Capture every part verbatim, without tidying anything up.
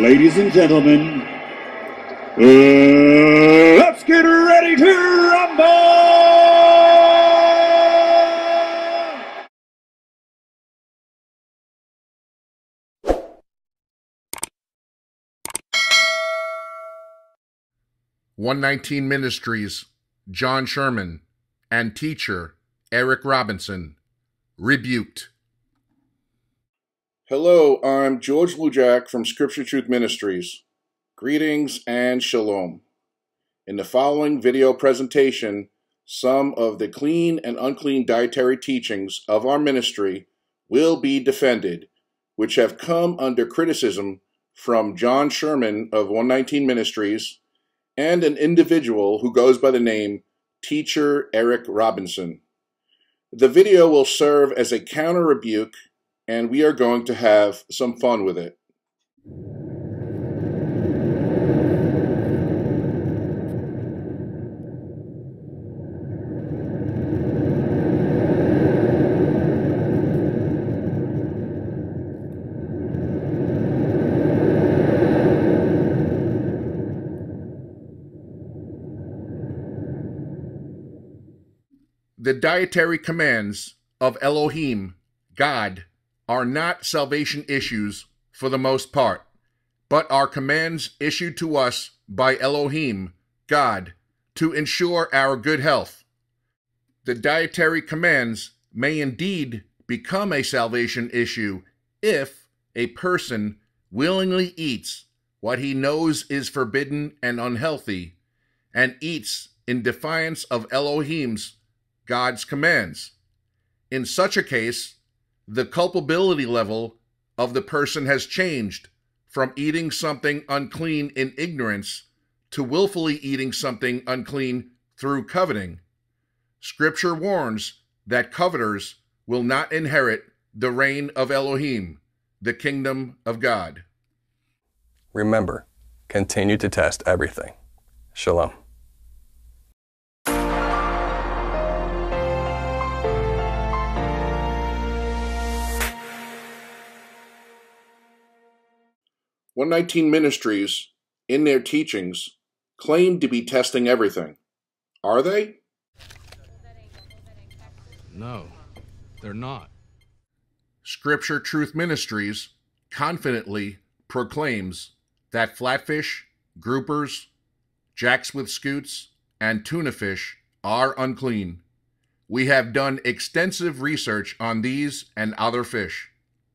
Ladies and gentlemen, uh, let's get ready to rumble! one nineteen Ministries, Jon Sherman, and teacher Eric Robinson, rebuked. Hello, I'm George Lujack from Scripture Truth Ministries. Greetings and shalom. In the following video presentation, some of the clean and unclean dietary teachings of our ministry will be defended, which have come under criticism from Jon Sherman of one nineteen Ministries and an individual who goes by the name Teacher Eric Robinson. The video will serve as a counter rebuke, and we are going to have some fun with it. The dietary commands of Elohim, God, are not salvation issues for the most part, but are commands issued to us by Elohim, God, to ensure our good health. The dietary commands may indeed become a salvation issue if a person willingly eats what he knows is forbidden and unhealthy, and eats in defiance of Elohim's, God's commands. In such a case, the culpability level of the person has changed from eating something unclean in ignorance to willfully eating something unclean through coveting. Scripture warns that coveters will not inherit the reign of Elohim, the kingdom of God. Remember, continue to test everything. Shalom. one nineteen Ministries, in their teachings, claim to be testing everything. Are they? No, they're not. Scripture Truth Ministries confidently proclaims that flatfish, groupers, jacks with scoots, and tuna fish are unclean. We have done extensive research on these and other fish.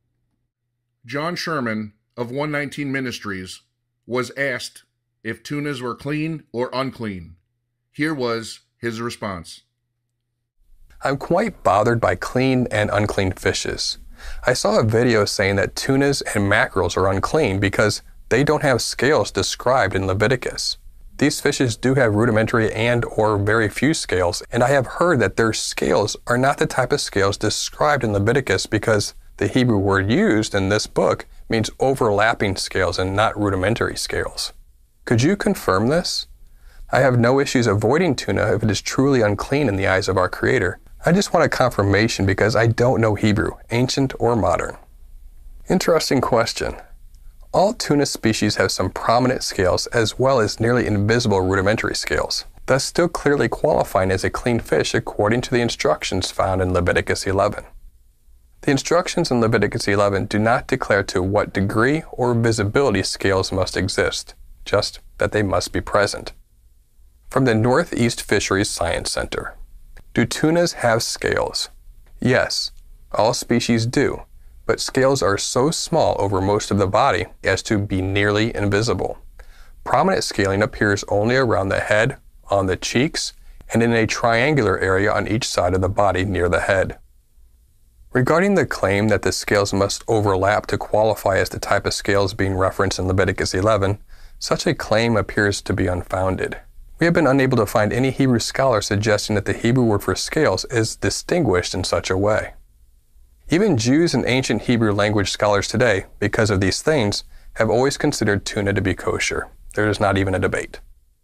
Jon Sherman of one nineteen Ministries was asked if tunas were clean or unclean. Here was his response. I'm quite bothered by clean and unclean fishes. I saw a video saying that tunas and mackerels are unclean because they don't have scales described in Leviticus. These fishes do have rudimentary and or very few scales, and I have heard that their scales are not the type of scales described in Leviticus because the Hebrew word used in this book means overlapping scales and not rudimentary scales. Could you confirm this? I have no issues avoiding tuna if it is truly unclean in the eyes of our Creator. I just want a confirmation because I don't know Hebrew, ancient or modern. Interesting question. All tuna species have some prominent scales as well as nearly invisible rudimentary scales, thus still clearly qualifying as a clean fish according to the instructions found in Leviticus eleven. The instructions in Leviticus eleven do not declare to what degree or visibility scales must exist, just that they must be present. From the Northeast Fisheries Science Center. Do tunas have scales? Yes, all species do, but scales are so small over most of the body as to be nearly invisible. Prominent scaling appears only around the head, on the cheeks, and in a triangular area on each side of the body near the head. Regarding the claim that the scales must overlap to qualify as the type of scales being referenced in Leviticus eleven, such a claim appears to be unfounded. We have been unable to find any Hebrew scholar suggesting that the Hebrew word for scales is distinguished in such a way. Even Jews and ancient Hebrew language scholars today, because of these things, have always considered tuna to be kosher. There is not even a debate.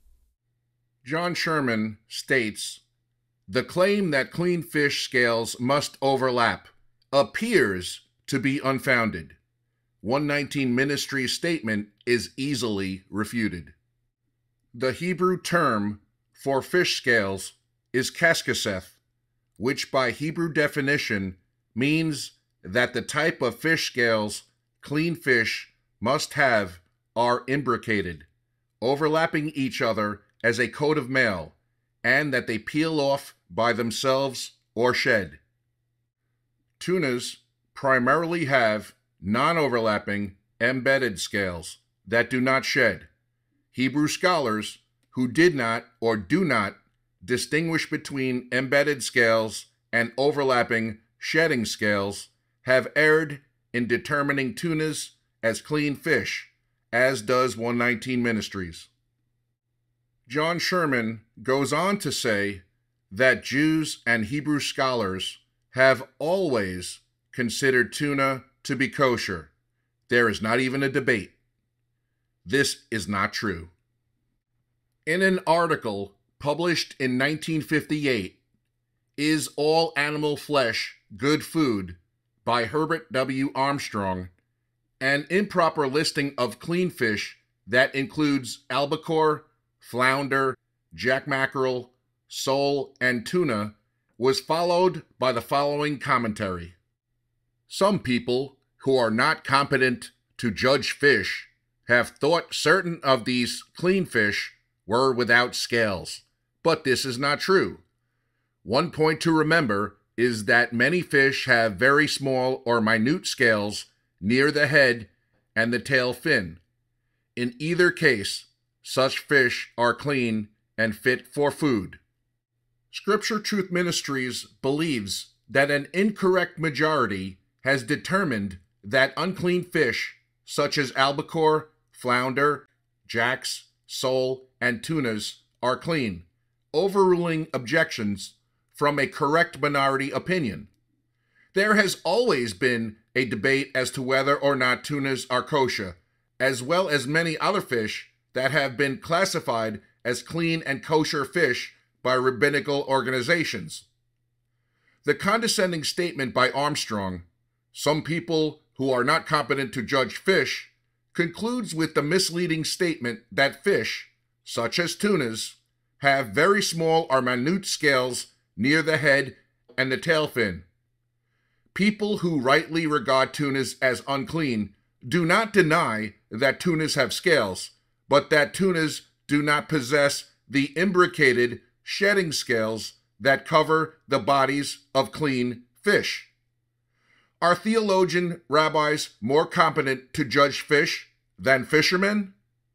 Jon Sherman states, the claim that clean fish scales must overlap appears to be unfounded. one nineteen Ministries statement is easily refuted. The Hebrew term for fish scales is kaskaseth, which by Hebrew definition means that the type of fish scales clean fish must have are imbricated, overlapping each other as a coat of mail, and that they peel off by themselves or shed. Tunas primarily have non-overlapping embedded scales that do not shed. Hebrew scholars who did not or do not distinguish between embedded scales and overlapping shedding scales have erred in determining tunas as clean fish, as does one nineteen Ministries. Jon Sherman goes on to say that Jews and Hebrew scholars have always considered tuna to be kosher. There is not even a debate. This is not true. In an article published in nineteen fifty-eight, Is All Animal Flesh Good Food? By Herbert W. Armstrong, an improper listing of clean fish that includes albacore, flounder, jack mackerel, sole, and tuna was followed by the following commentary. Some people who are not competent to judge fish have thought certain of these clean fish were without scales, but this is not true. One point to remember is that many fish have very small or minute scales near the head and the tail fin. In either case, such fish are clean and fit for food. Scripture Truth Ministries believes that an incorrect majority has determined that unclean fish, such as albacore, flounder, jacks, sole, and tunas, are clean, overruling objections from a correct minority opinion. There has always been a debate as to whether or not tunas are kosher, as well as many other fish that have been classified as clean and kosher fish by rabbinical organizations. The condescending statement by Armstrong, "Some people who are not competent to judge fish," concludes with the misleading statement that fish, such as tunas, have very small or minute scales near the head and the tail fin. People who rightly regard tunas as unclean do not deny that tunas have scales, but that tunas do not possess the imbricated shedding scales that cover the bodies of clean fish. Are theologian rabbis more competent to judge fish than fishermen?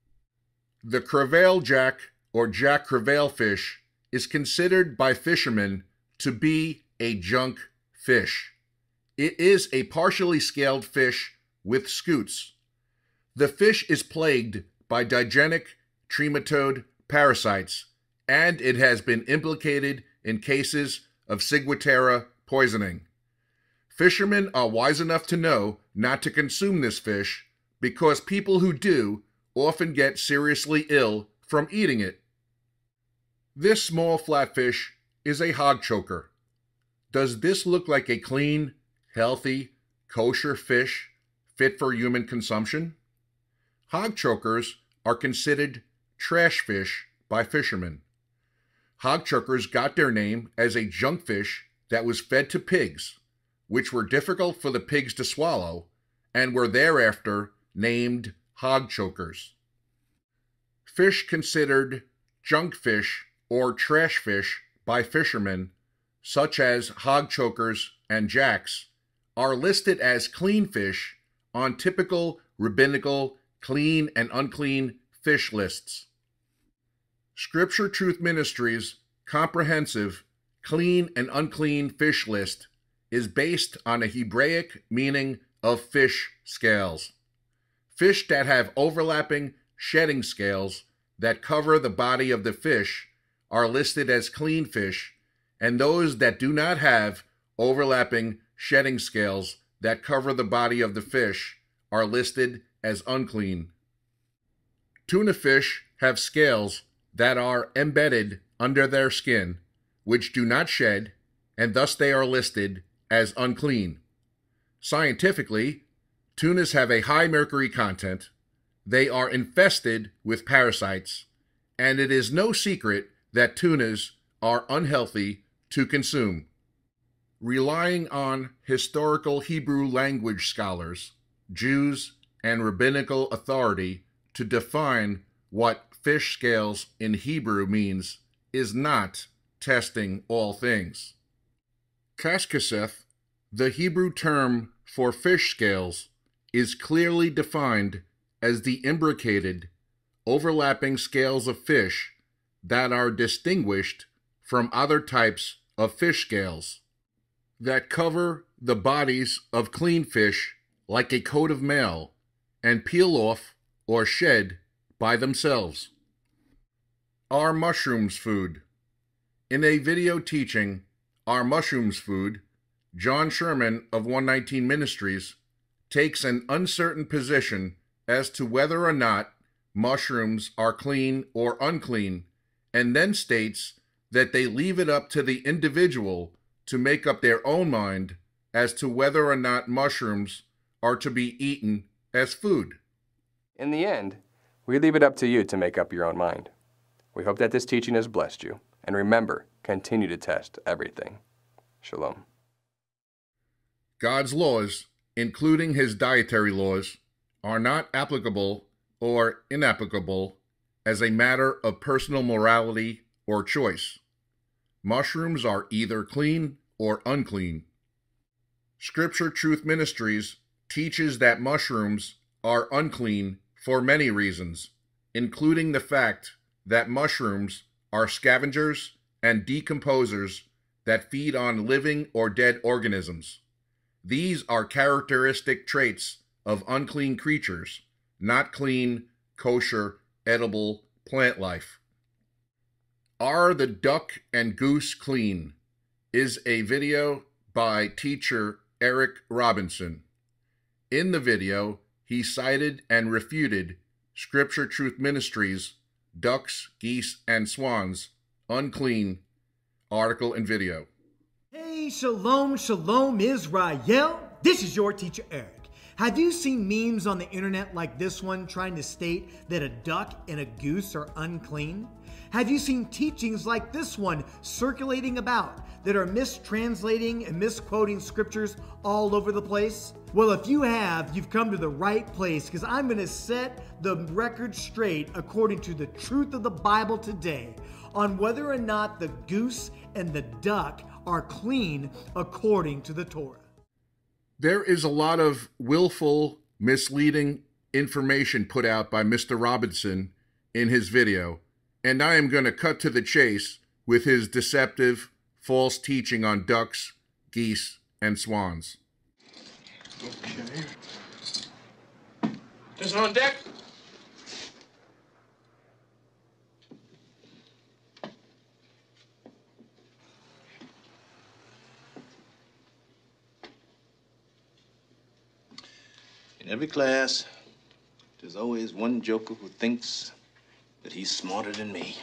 The crevalle jack or jack crevalle fish is considered by fishermen to be a junk fish. It is a partially scaled fish with scutes. The fish is plagued by digenic trematode parasites, and it has been implicated in cases of ciguatera poisoning. Fishermen are wise enough to know not to consume this fish because people who do often get seriously ill from eating it. This small flatfish is a hog choker. Does this look like a clean, healthy, kosher fish fit for human consumption? Hog chokers are considered trash fish by fishermen. Hog chokers got their name as a junk fish that was fed to pigs, which were difficult for the pigs to swallow, and were thereafter named hog chokers. Fish considered junk fish or trash fish by fishermen, such as hog chokers and jacks, are listed as clean fish on typical rabbinical clean and unclean fish lists. Scripture Truth Ministries' comprehensive clean and unclean fish list is based on a Hebraic meaning of fish scales. Fish that have overlapping shedding scales that cover the body of the fish are listed as clean fish, and those that do not have overlapping shedding scales that cover the body of the fish are listed as unclean. Tuna fish have scales that are embedded under their skin, which do not shed, and thus they are listed as unclean. Scientifically, Tunas have a high mercury content, they are infested with parasites, and it is no secret that tunas are unhealthy to consume. Relying on historical Hebrew language scholars, Jews, and rabbinical authority to define what fish scales in Hebrew means is not testing all things. Kashkaseth, the Hebrew term for fish scales, is clearly defined as the imbricated, overlapping scales of fish that are distinguished from other types of fish scales, that cover the bodies of clean fish like a coat of mail and peel off or shed by themselves. Are mushrooms food? In a video teaching, Are Mushrooms Food?, Jon Sherman of one nineteen Ministries takes an uncertain position as to whether or not mushrooms are clean or unclean, and then states that they leave it up to the individual to make up their own mind as to whether or not mushrooms are to be eaten as food. In the end, we leave it up to you to make up your own mind. We hope that this teaching has blessed you. And remember, continue to test everything. Shalom. God's laws, including his dietary laws, are not applicable or inapplicable as a matter of personal morality or choice. Mushrooms are either clean or unclean. Scripture Truth Ministries teaches that mushrooms are unclean for many reasons, including the fact that mushrooms are scavengers and decomposers that feed on living or dead organisms. These are characteristic traits of unclean creatures, not clean, kosher, edible plant life. Are the Duck and Goose Clean? Is a video by teacher Eric Robinson. In the video, he cited and refuted Scripture Truth Ministries' Ducks, Geese, and Swans, Unclean article and video. Hey, shalom, shalom, Israel. This is your teacher, Eric. Have you seen memes on the internet like this one trying to state that a duck and a goose are unclean? Have you seen teachings like this one circulating about that are mistranslating and misquoting scriptures all over the place? Well, if you have, you've come to the right place, because I'm going to set the record straight according to the truth of the Bible today on whether or not the goose and the duck are clean according to the Torah. There is a lot of willful, misleading information put out by Mister Robinson in his video, and I am going to cut to the chase with his deceptive, false teaching on ducks, geese, and swans. Okay. Listen on deck. In every class, there's always one joker who thinks that he's smarter than me.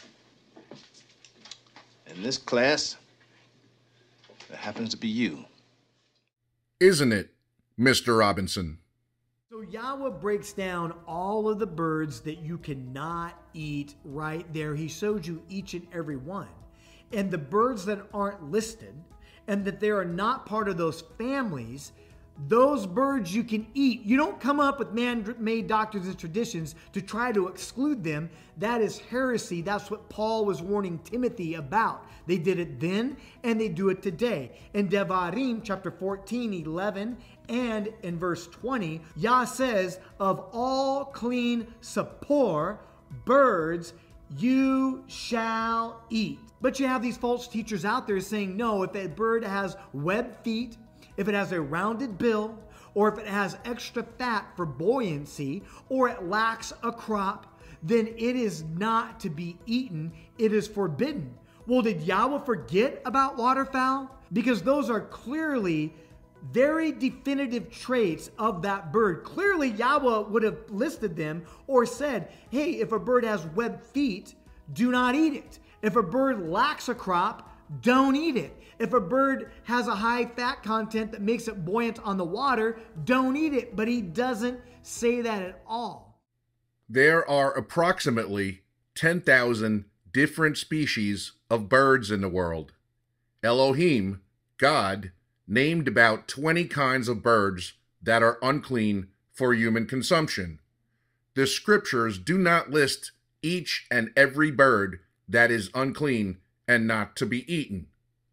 In this class, that happens to be you. Isn't it, Mister Robinson? So Yahweh breaks down all of the birds that you cannot eat right there. He showed you each and every one. And the birds that aren't listed and that they are not part of those families, those birds you can eat. You don't come up with man-made doctrines and traditions to try to exclude them. That is heresy. That's what Paul was warning Timothy about. They did it then, and they do it today. In Devarim, chapter fourteen, eleven, and in verse twenty, Yah says, of all clean sapor, birds, you shall eat. But you have these false teachers out there saying, no, if a bird has webbed feet, if it has a rounded bill, or if it has extra fat for buoyancy, or it lacks a crop, then it is not to be eaten. It is forbidden. Well, did Yahweh forget about waterfowl? Because those are clearly very definitive traits of that bird. Clearly, Yahweh would have listed them or said, hey, if a bird has webbed feet, do not eat it. If a bird lacks a crop, don't eat it. If a bird has a high fat content that makes it buoyant on the water, don't eat it. But he doesn't say that at all. There are approximately ten thousand different species of birds in the world. Elohim, God, named about twenty kinds of birds that are unclean for human consumption. The scriptures do not list each and every bird that is unclean and not to be eaten.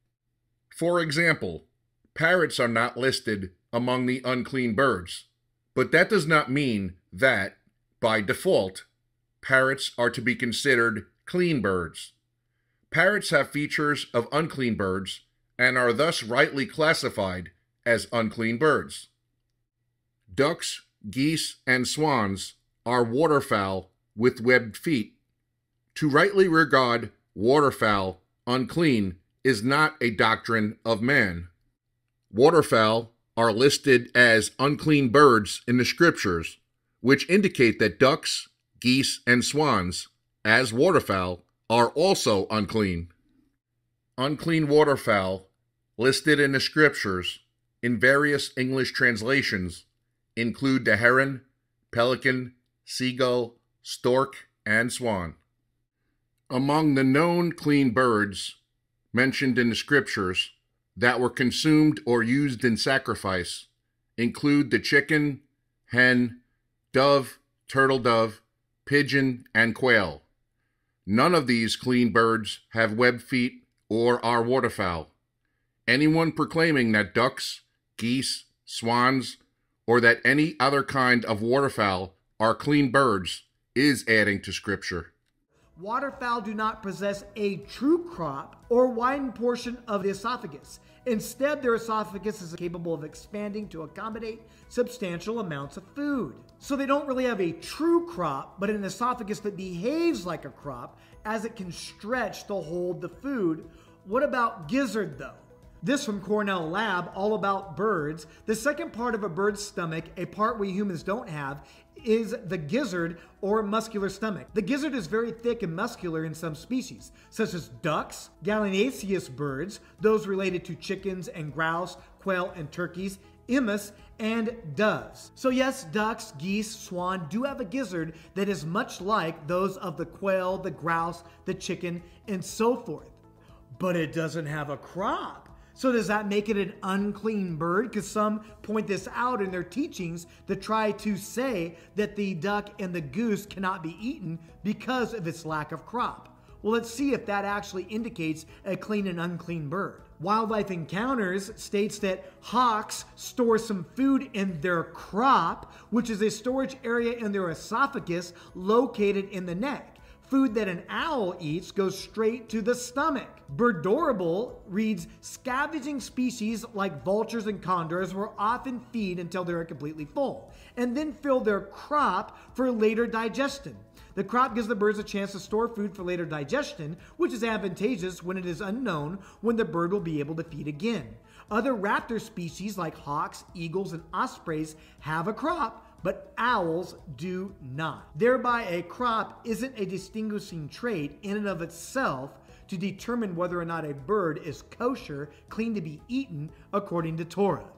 For example, parrots are not listed among the unclean birds, but that does not mean that, by default, parrots are to be considered clean birds. Parrots have features of unclean birds and are thus rightly classified as unclean birds. Ducks, geese, and swans are waterfowl with webbed feet. To rightly regard waterfowl unclean is not a doctrine of man. Waterfowl are listed as unclean birds in the scriptures, which indicate that ducks, geese, and swans, as waterfowl, are also unclean. Unclean waterfowl, listed in the scriptures in various English translations, include the heron, pelican, seagull, stork, and swan. Among the known clean birds mentioned in the scriptures that were consumed or used in sacrifice include the chicken, hen, dove, turtle dove, pigeon, and quail. None of these clean birds have webbed feet or are waterfowl. Anyone proclaiming that ducks, geese, swans, or that any other kind of waterfowl are clean birds is adding to Scripture. Waterfowl do not possess a true crop or widened portion of the esophagus. Instead, their esophagus is capable of expanding to accommodate substantial amounts of food. So they don't really have a true crop, but an esophagus that behaves like a crop as it can stretch to hold the food. What about gizzard, though? This from Cornell Lab, all about birds. The second part of a bird's stomach, a part we humans don't have, is the gizzard or muscular stomach. The gizzard is very thick and muscular in some species, such as ducks, gallinaceous birds, those related to chickens and grouse, quail and turkeys, emus, and doves. So yes, ducks, geese, swan do have a gizzard that is much like those of the quail, the grouse, the chicken, and so forth. But it doesn't have a crop. So does that make it an unclean bird? Because some point this out in their teachings that try to say that the duck and the goose cannot be eaten because of its lack of crop. Well, let's see if that actually indicates a clean and unclean bird. Wildlife Encounters states that hawks store some food in their crop, which is a storage area in their esophagus located in the neck. Food that an owl eats goes straight to the stomach. Birdorable reads, scavenging species like vultures and condors will often feed until they are completely full, and then fill their crop for later digestion. The crop gives the birds a chance to store food for later digestion, which is advantageous when it is unknown when the bird will be able to feed again. Other raptor species like hawks, eagles, and ospreys have a crop, but owls do not. Thereby, a crop isn't a distinguishing trait in and of itself to determine whether or not a bird is kosher, clean to be eaten, according to Torah.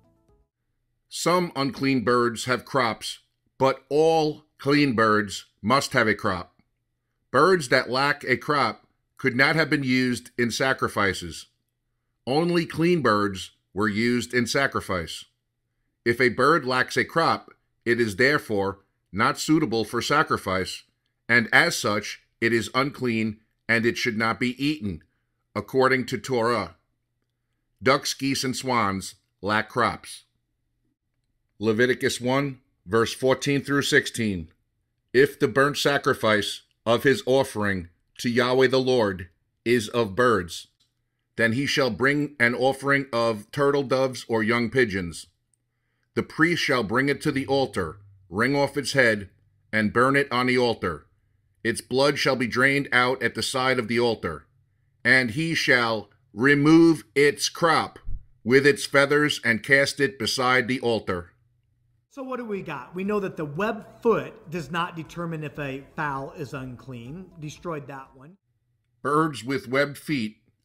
Some unclean birds have crops, but all clean birds must have a crop. Birds that lack a crop could not have been used in sacrifices. Only clean birds were used in sacrifice. If a bird lacks a crop, it is therefore not suitable for sacrifice, and as such, it is unclean and it should not be eaten, according to Torah. Ducks, geese, and swans lack crops. Leviticus one, verse fourteen through sixteen. If the burnt sacrifice of his offering to Yahweh the Lord is of birds, then he shall bring an offering of turtle doves or young pigeons. The priest shall bring it to the altar, wring off its head, and burn it on the altar. Its blood shall be drained out at the side of the altar, and he shall remove its crop with its feathers and cast it beside the altar. So what do we got? We know that the web foot does not determine if a fowl is unclean. Destroyed that one. Birds with webbed feet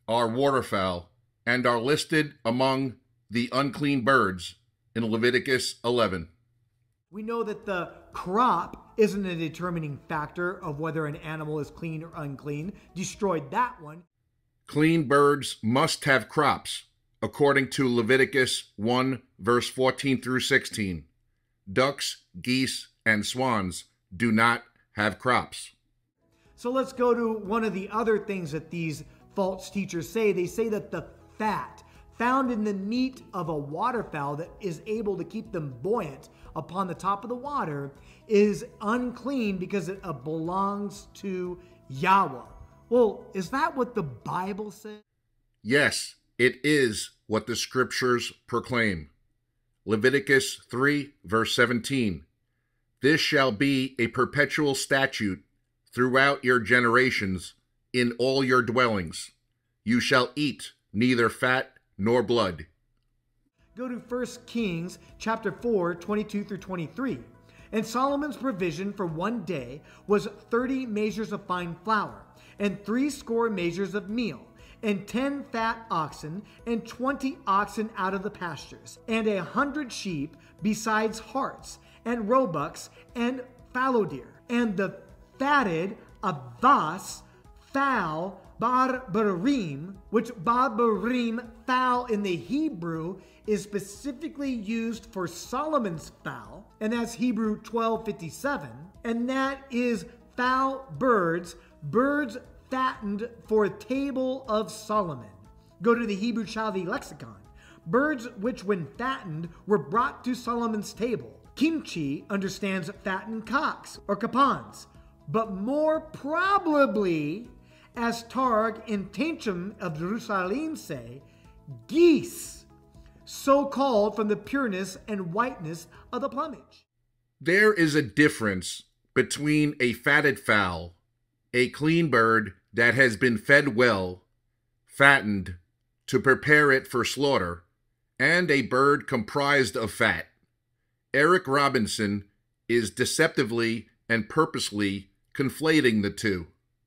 are waterfowl and are listed among the unclean birds in Leviticus eleven. We know that the crop isn't a determining factor of whether an animal is clean or unclean. Destroyed that one. Clean birds must have crops, according to Leviticus one, verse fourteen through sixteen. Ducks, geese, and swans do not have crops. So let's go to one of the other things that these false teachers say. They say that the fat found in the meat of a waterfowl that is able to keep them buoyant upon the top of the water is unclean because it uh, belongs to Yahweh. Well, is that what the Bible says? Yes, it is what the scriptures proclaim. Leviticus three, verse seventeen. This shall be a perpetual statute throughout your generations in all your dwellings. You shall eat neither fat nor blood. Go to First Kings chapter four, twenty-two through twenty-three. And Solomon's provision for one day was thirty measures of fine flour, and three score measures of meal, and ten fat oxen, and twenty oxen out of the pastures, and a hundred sheep, besides harts, and roebucks, and fallow deer, and the fatted avas fowl barbarim, which barbarim fowl in the Hebrew is specifically used for Solomon's fowl, and that's Hebrew twelve fifty-seven, and that is fowl birds, birds fattened for a table of Solomon. Go to the Hebrew Chaldean lexicon. Birds which when fattened were brought to Solomon's table. Kimchi understands fattened cocks or capons, but more probably, as Targ and Tenchim of Jerusalem say, geese, so called from the pureness and whiteness of the plumage. There is a difference between a fatted fowl, a clean bird that has been fed well, fattened, to prepare it for slaughter, and a bird comprised of fat. Eric Robinson is deceptively and purposely conflating the two.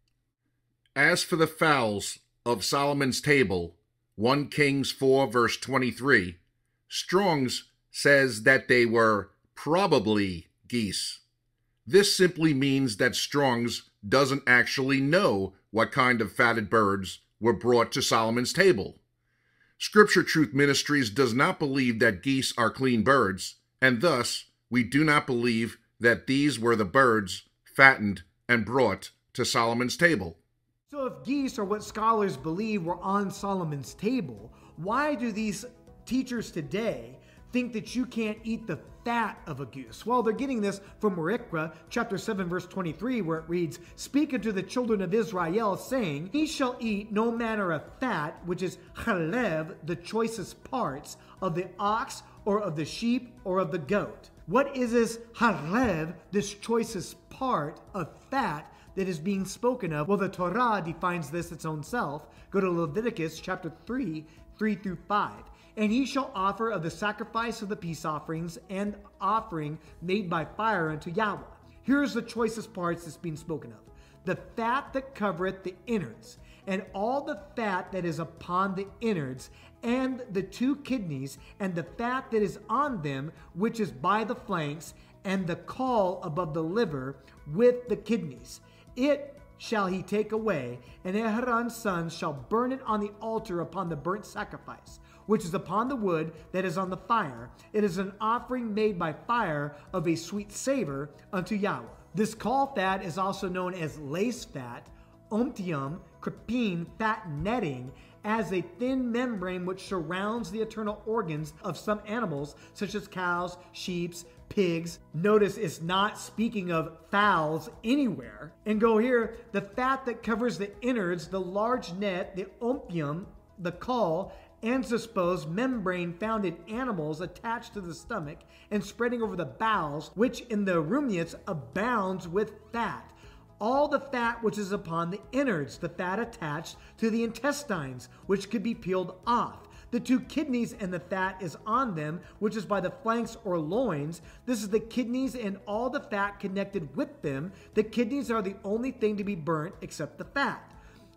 As for the fowls of Solomon's table, First Kings four verse twenty-three, Strong's says that they were probably geese. This simply means that Strong's doesn't actually know what kind of fatted birds were brought to Solomon's table. Scripture Truth Ministries does not believe that geese are clean birds, and thus we do not believe that these were the birds fattened and brought to Solomon's table. So if geese are what scholars believe were on Solomon's table, why do these teachers today think that you can't eat the fat of a goose? Well, they're getting this from Marikra, chapter seven, verse twenty-three, where it reads, Speak unto the children of Israel, saying, Ye shall eat no manner of fat, which is chalev, the choicest parts, of the ox, or of the sheep, or of the goat. What is this chalev, this choicest part of fat that is being spoken of? Well, the Torah defines this its own self. Go to Leviticus chapter three, three through five. And he shall offer of the sacrifice of the peace offerings and offering made by fire unto Yahweh. Here's the choicest parts that's being spoken of. The fat that covereth the innards, and all the fat that is upon the innards, and the two kidneys, and the fat that is on them, which is by the flanks, and the caul above the liver, with the kidneys. It shall he take away, and Aaron's sons shall burn it on the altar upon the burnt sacrifice, which is upon the wood that is on the fire. It is an offering made by fire of a sweet savor unto Yahweh. This caul fat is also known as lace fat, omtium, crepine, fat netting, as a thin membrane which surrounds the internal organs of some animals, such as cows, sheep, pigs. Notice it's not speaking of fowls anywhere. And go here, the fat that covers the innards, the large net, the ompium, the caul, and suppose membrane found in animals attached to the stomach and spreading over the bowels, which in the ruminants abounds with fat. All the fat which is upon the innards, the fat attached to the intestines, which could be peeled off. The two kidneys and the fat is on them, which is by the flanks or loins. This is the kidneys and all the fat connected with them. The kidneys are the only thing to be burnt except the fat.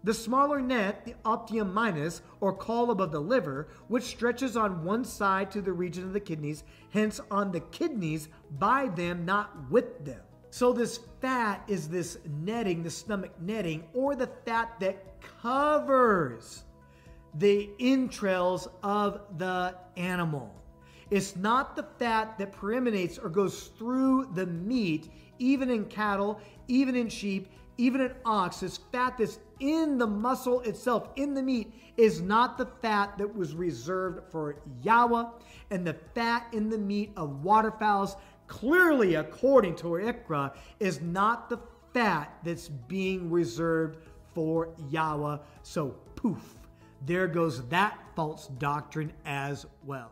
The smaller net, the ostium minus, or column of the liver, which stretches on one side to the region of the kidneys, hence on the kidneys, by them, not with them. So this fat is this netting, the stomach netting, or the fat that covers the entrails of the animal. It's not the fat that preeminates or goes through the meat, even in cattle, even in sheep, even in ox. This fat that's in the muscle itself, in the meat, is not the fat that was reserved for Yahweh. And the fat in the meat of waterfowls, clearly according to Ikra, is not the fat that's being reserved for Yahweh. So poof, there goes that false doctrine as well.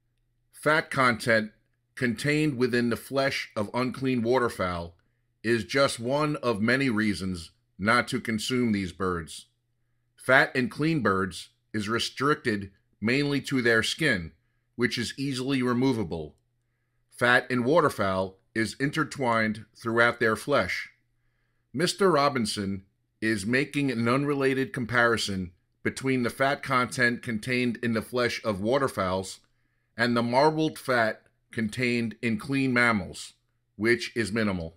Fat content contained within the flesh of unclean waterfowl is just one of many reasons not to consume these birds. Fat in clean birds is restricted mainly to their skin, which is easily removable. Fat in waterfowl is intertwined throughout their flesh. Mister Robinson is making an unrelated comparison between the fat content contained in the flesh of waterfowls and the marbled fat contained in clean mammals, which is minimal.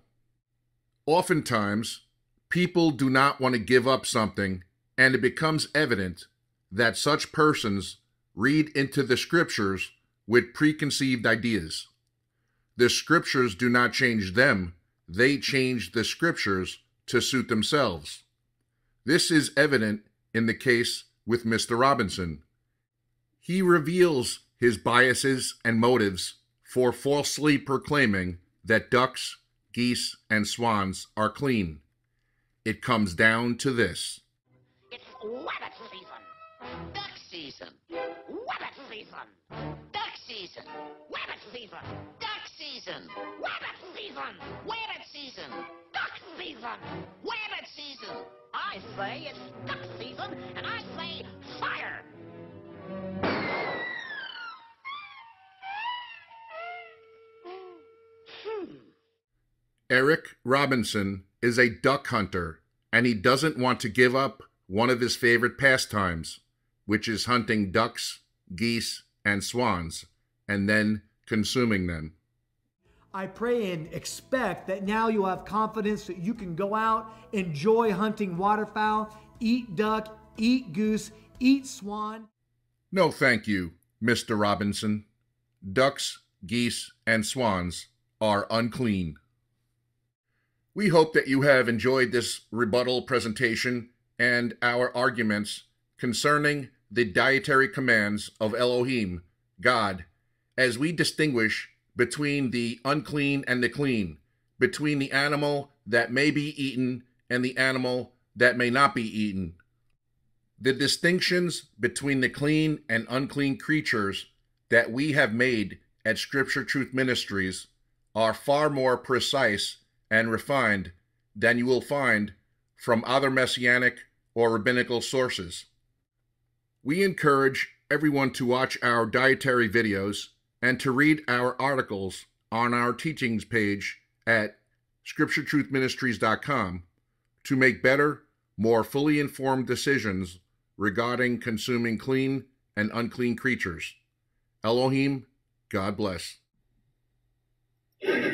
Oftentimes, people do not want to give up something, and it becomes evident that such persons read into the scriptures with preconceived ideas. The scriptures do not change them, they change the scriptures to suit themselves. This is evident in the case with Mister Robinson. He reveals his biases and motives for falsely proclaiming that ducks, geese, and swans are clean. It comes down to this. It's rabbit season, duck season, rabbit season, duck season, rabbit season, duck season, rabbit season, rabbit season, duck season, rabbit season. I say it's duck season, and I say fire. Eric Robinson is a duck hunter, and he doesn't want to give up one of his favorite pastimes, which is hunting ducks, geese, and swans, and then consuming them. I pray and expect that now you'll have confidence that you can go out, enjoy hunting waterfowl, eat duck, eat goose, eat swan. No, thank you, Mister Robinson. Ducks, geese, and swans are unclean. We hope that you have enjoyed this rebuttal presentation and our arguments concerning the dietary commands of Elohim, God, as we distinguish between the unclean and the clean, between the animal that may be eaten and the animal that may not be eaten. The distinctions between the clean and unclean creatures that we have made at Scripture Truth Ministries are far more precise and refined than you will find from other messianic or rabbinical sources. We encourage everyone to watch our dietary videos and to read our articles on our teachings page at scripture truth ministries dot com to make better, more fully informed decisions regarding consuming clean and unclean creatures. Elohim, God bless.